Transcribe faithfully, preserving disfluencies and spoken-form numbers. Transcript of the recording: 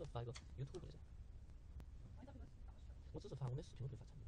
发一个 YouTube 的噻。我只是发我的视频，我不会发长。